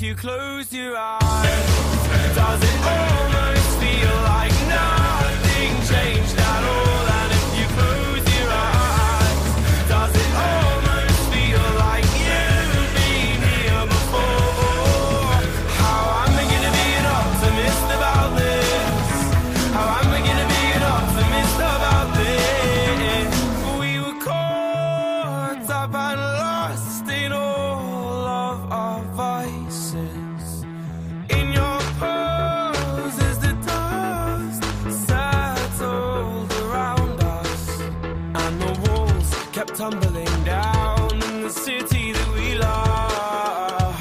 if you close your eyes, does it almost feel like nothing changed at all? And if you close your eyes, does it almost feel like you've been here before? How am I gonna be an optimist about this? How am I gonna be an optimist about this? We were caught up and lost in all of our vices. In your pose as the dust settled around us, and the walls kept tumbling down in the city that we love.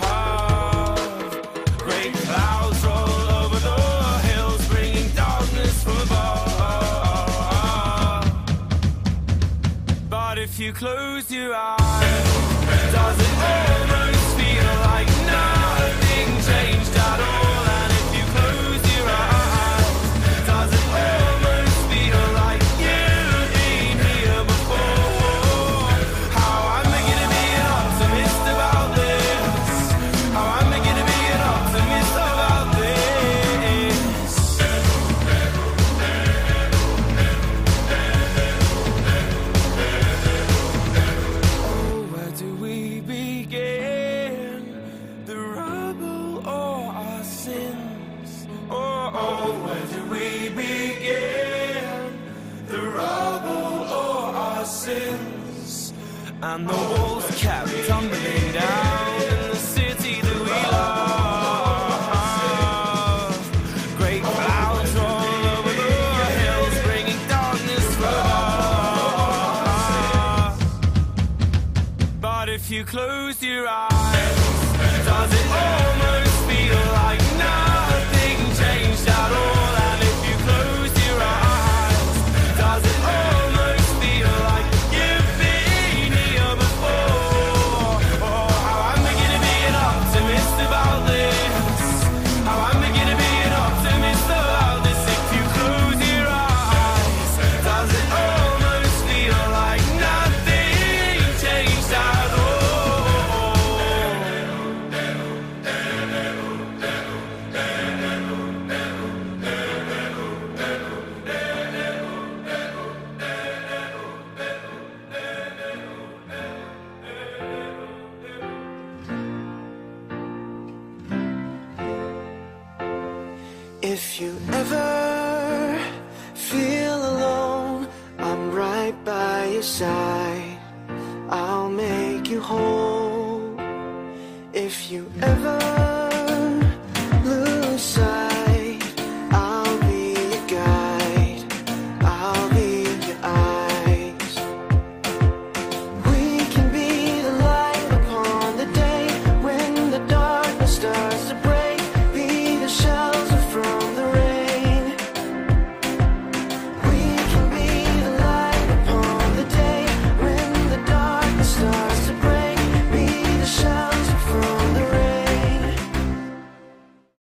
Great clouds roll over the hills, bringing darkness from above. But if you close your eyes, does it almost feel like nothing changed at all? And if you close your eyes, does it almost feel like you've been here before? How am I gonna be an optimist about this? How am I gonna be an optimist about this? Oh, where do we begin? The rubble or our sins? Oh, where do we begin? The rubble or our sins? And the walls kept tumbling down in the city that we love. Great clouds roll over the hills, bringing darkness from above. But if you close your eyes, does it almost feel like nothing changed at all? And if you close your eyes, does it almost feel like you've been here before? Oh, how am I gonna be an optimist about this? How am I gonna be an optimist about this? If you close your eyes, does it almost feel like nothing changed at all? If you ever feel alone, I'm right by your side. I'll make you whole. If you ever